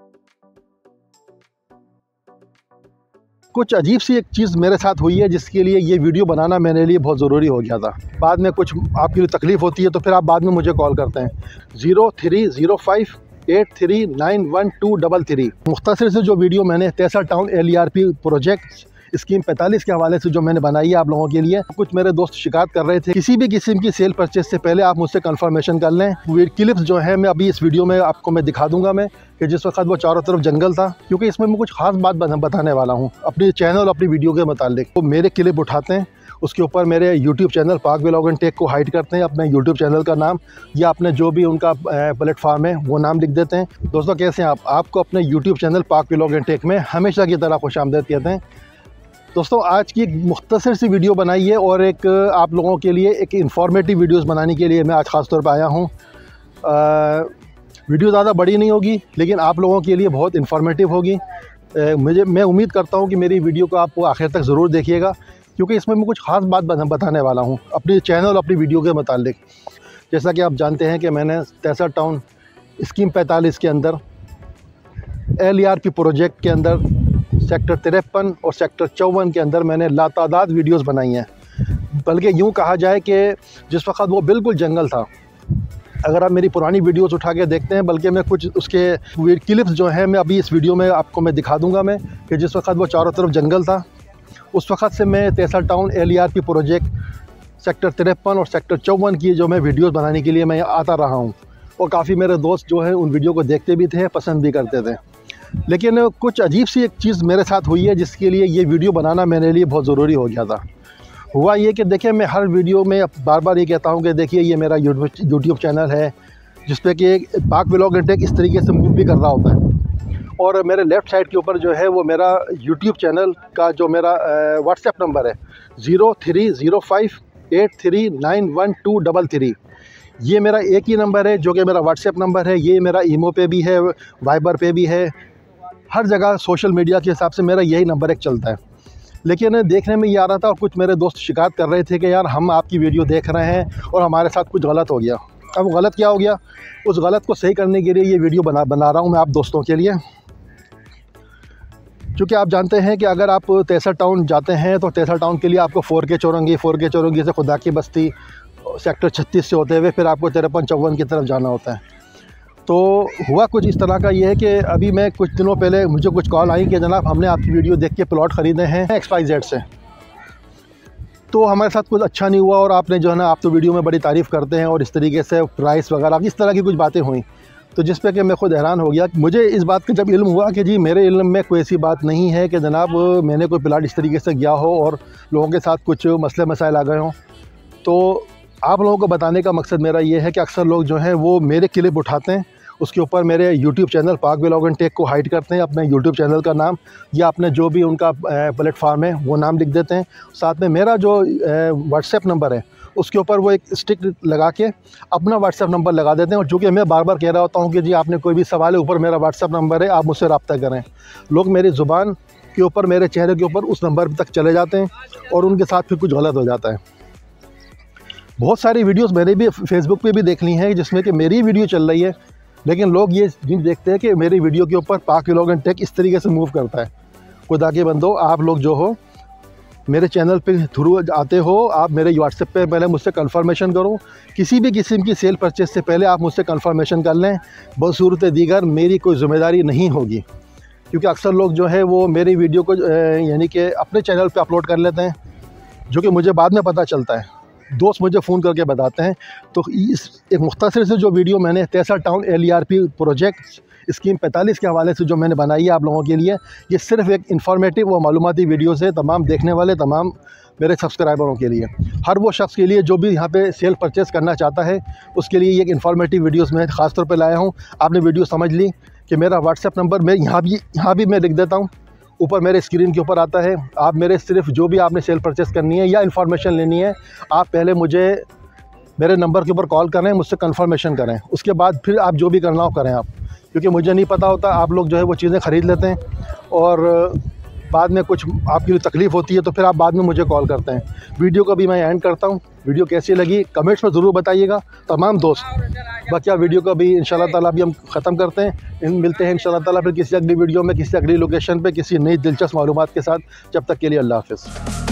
कुछ अजीब सी एक चीज़ मेरे साथ हुई है जिसके लिए ये वीडियो बनाना मेरे लिए बहुत ज़रूरी हो गया था। बाद में कुछ आपके लिए तकलीफ़ होती है तो फिर आप बाद में मुझे कॉल करते हैं 030583912333। मुख्तसर से जो वीडियो मैंने तहसील टाउन LERP प्रोजेक्ट स्कीम 45 के हवाले से जो मैंने बनाई है आप लोगों के लिए, कुछ मेरे दोस्त शिकायत कर रहे थे किसी भी किस्म की सेल परचेज से पहले आप मुझसे कंफर्मेशन कर लें। क्लिप्स जो है मैं अभी इस वीडियो में आपको मैं दिखा दूंगा मैं कि जिस वक्त वो चारों तरफ जंगल था, क्योंकि इसमें मैं कुछ खास बात बताने वाला हूँ अपनी चैनल अपनी वीडियो के मुतालिक। तो मेरे क्लिप उठाते हैं, उसके ऊपर मेरे YouTube channel Pak vlog and tech को हाइड करते हैं, अपने यूट्यूब चैनल का नाम या अपने जो भी उनका प्लेटफॉर्म है वो नाम लिख देते हैं। दोस्तों कैसे हैं आप? आपको अपने YouTube channel Pak vlog and tech में हमेशा की तरह खुशामदीद कहते हैं। दोस्तों आज की एक मुख्तसर सी वीडियो बनाई है और एक आप लोगों के लिए एक इंफॉर्मेटिव वीडियोस बनाने के लिए मैं आज ख़ास तौर पर आया हूँ। वीडियो ज़्यादा बड़ी नहीं होगी लेकिन आप लोगों के लिए बहुत इंफॉर्मेटिव होगी। मैं उम्मीद करता हूँ कि मेरी वीडियो को आप आखिर तक ज़रूर देखिएगा, क्योंकि इसमें मैं कुछ ख़ास बात बताने वाला हूँ अपनी चैनल अपनी वीडियो के मुतालिक। जैसा कि आप जानते हैं कि मैंने तहसील टाउन स्कीम 45 के अंदर LERP प्रोजेक्ट के अंदर सेक्टर 53 और सेक्टर 54 के अंदर मैंने लातादाद वीडियोस बनाई हैं। बल्कि यूँ कहा जाए कि जिस वक्त वो बिल्कुल जंगल था, अगर आप मेरी पुरानी वीडियोस उठा के देखते हैं, बल्कि मैं कुछ उसके क्लिप्स जो हैं मैं अभी इस वीडियो में आपको मैं दिखा दूंगा मैं कि जिस वक्त वो चारों तरफ जंगल था, उस वक्त से मैं तहसील टाउन LERP प्रोजेक्ट सेक्टर 53 और सेक्टर 54 की जो मैं वीडियोस बनाने के लिए मैं आता रहा हूँ। और काफ़ी मेरे दोस्त जो हैं उन वीडियो को देखते भी थे, पसंद भी करते थे। लेकिन कुछ अजीब सी एक चीज़ मेरे साथ हुई है जिसके लिए ये वीडियो बनाना मेरे लिए बहुत ज़रूरी हो गया था। हुआ ये कि देखिए, मैं हर वीडियो में बार बार ये कहता हूँ कि देखिए ये मेरा यूट्यूब चैनल है जिस पे कि पाक व्लॉग एंड टेक इस तरीके से मूव भी कर रहा होता है, और मेरे लेफ़्ट साइड के ऊपर जो है वो मेरा यूट्यूब चैनल का जो मेरा व्हाट्सएप नंबर है 030583912333। ये मेरा एक ही नंबर है जो कि मेरा व्हाट्सएप नंबर है। ये मेरा ईमो पे भी है, वाइबर पे भी है, हर जगह सोशल मीडिया के हिसाब से मेरा यही नंबर एक चलता है। लेकिन देखने में ये आ रहा था और कुछ मेरे दोस्त शिकायत कर रहे थे कि यार हम आपकी वीडियो देख रहे हैं और हमारे साथ कुछ गलत हो गया। अब गलत क्या हो गया, उस गलत को सही करने के लिए ये वीडियो बना रहा हूँ मैं आप दोस्तों के लिए। क्योंकि आप जानते हैं कि अगर आप तहसील टाउन जाते हैं तो तहसील टाउन के लिए आपको 4K चौरंगी से खुदा की बस्ती सेक्टर 36 से होते हुए फिर आपको 53-54 की तरफ जाना होता है। तो हुआ कुछ इस तरह का ये है कि अभी मैं कुछ दिनों पहले मुझे कुछ कॉल आई कि जनाब हमने आपकी वीडियो देख के प्लॉट ख़रीदे हैं XYZ से, तो हमारे साथ कुछ अच्छा नहीं हुआ और आपने जो है ना, आप तो वीडियो में बड़ी तारीफ़ करते हैं और इस तरीके से प्राइस वगैरह इस तरह की कुछ बातें हुई। तो जिस पे कि मैं खुद हैरान हो गया। मुझे इस बात का जब इल्म हुआ कि जी मेरे इल्म में कोई ऐसी बात नहीं है कि जनाब मैंने कोई प्लाट इस तरीके से गया हो और लोगों के साथ कुछ मसले मसाइल आ गए हों, तो आप लोगों को बताने का मकसद मेरा ये है कि अक्सर लोग जो हैं वो मेरे क्लिप उठाते हैं, उसके ऊपर मेरे YouTube channel Pak vlog and tech को हाइड करते हैं, अपने यूट्यूब चैनल का नाम या अपने जो भी उनका प्लेटफॉर्म है वो नाम लिख देते हैं। साथ में मेरा जो व्हाट्सएप नंबर है उसके ऊपर वो एक स्टिक लगा के अपना व्हाट्सएप नंबर लगा देते हैं। और चूँकि मैं बार बार कह रहा होता हूँ कि जी आपने कोई भी सवाल है, ऊपर मेरा व्हाट्सएप नंबर है, आप मुझसे रब्ता करें। लोग मेरी ज़ुबान के ऊपर, मेरे चेहरे के ऊपर उस नंबर तक चले जाते हैं और उनके साथ फिर कुछ गलत हो जाता है। बहुत सारी वीडियोस मैंने भी फेसबुक पे भी देख ली हैं जिसमें कि मेरी वीडियो चल रही है, लेकिन लोग ये नहीं देखते हैं कि मेरी वीडियो के ऊपर पाक व्लॉग एंड टेक इस तरीके से मूव करता है। खुदा के बंदो, आप लोग जो हो मेरे चैनल पे थ्रू आते हो, आप मेरे व्हाट्सएप पे पहले मुझसे कंफर्मेशन करो। किसी भी किस्म की सेल परचेज से पहले आप मुझसे कंफर्मेशन कर लें, बसूरत दीगर मेरी कोई ज़िम्मेदारी नहीं होगी। क्योंकि अक्सर लोग जो है वो मेरी वीडियो को यानी कि अपने चैनल पे अपलोड कर लेते हैं, जो कि मुझे बाद में पता चलता है, दोस्त मुझे फ़ोन करके बताते हैं। तो इस एक मुख्तसर से जो वीडियो मैंने तहसील टाउन LERP प्रोजेक्ट स्कीम 45 के हवाले से जो मैंने बनाई है आप लोगों के लिए, ये सिर्फ़ एक इन्फॉर्मेटिव व मालूमाती वीडियोज़ है तमाम देखने वाले तमाम मेरे सब्सक्राइबरों के लिए। हर वो शख्स के लिए जो भी यहाँ पे सेल परचेज़ करना चाहता है उसके लिए ये एक इन्फॉर्मेटिव वीडियोज़ मैं ख़ास तौर पे लाया हूँ। आपने वीडियो समझ ली कि मेरा व्हाट्सएप नंबर मैं यहाँ भी मैं लिख देता हूँ, ऊपर मेरे स्क्रीन के ऊपर आता है। आप मेरे सिर्फ जो भी आपने सेल परचेज़ करनी है या इन्फॉर्मेशन लेनी है, आप पहले मुझे मेरे नंबर के ऊपर कॉल करें, मुझसे कंफर्मेशन करें, उसके बाद फिर आप जो भी करना हो करें आप, क्योंकि मुझे नहीं पता होता। आप लोग जो है वो चीज़ें ख़रीद लेते हैं और बाद में कुछ आपकी भी तकलीफ़ होती है तो फिर आप बाद में मुझे कॉल करते हैं। वीडियो को भी मैं एंड करता हूँ। वीडियो कैसी लगी कमेंट्स में ज़रूर बताइएगा तमाम दोस्त। बाकी वीडियो को भी इंशाल्लाह ताला अभी हम ख़त्म करते हैं। मिलते हैं इंशाल्लाह ताला फिर किसी अगली वीडियो में, किसी अगली लोकेशन पे, किसी नई दिलचस्प मालूमात के साथ। जब तक के लिए अल्लाह हाफ़िज़।